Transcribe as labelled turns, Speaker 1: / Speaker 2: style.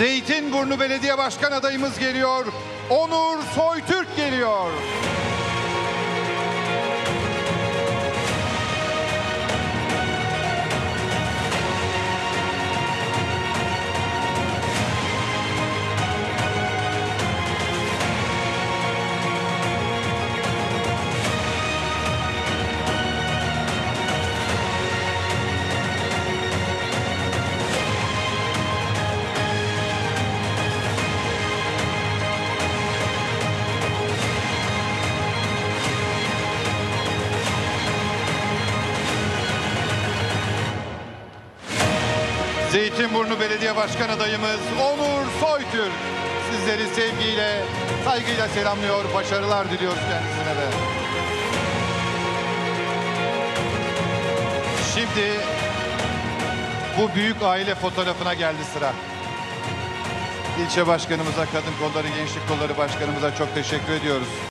Speaker 1: Zeytinburnu Belediye Başkan adayımız geliyor. Onur Soytürk geliyor. Zeytinburnu Belediye Başkan adayımız Onur Soytürk sizleri sevgiyle, saygıyla selamlıyor, başarılar diliyoruz kendisine de. Şimdi bu büyük aile fotoğrafına geldi sıra. İlçe başkanımıza, kadın kolları, gençlik kolları başkanımıza çok teşekkür ediyoruz.